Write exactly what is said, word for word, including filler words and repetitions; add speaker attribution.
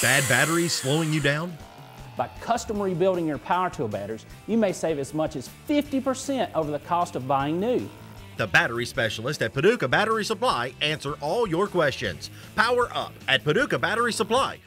Speaker 1: Bad batteries slowing you down?
Speaker 2: By custom rebuilding your power tool batteries, you may save as much as fifty percent over the cost of buying new.
Speaker 1: The battery specialist at Paducah Battery Supply answer all your questions. Power up at Paducah Battery Supply,